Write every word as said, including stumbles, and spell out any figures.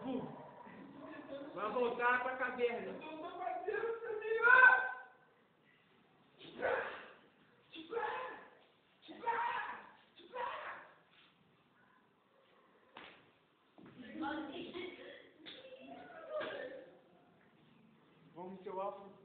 Vai voltar pra caverna. Eu tô fazendo pra mim lá! Vamos, seu alvo.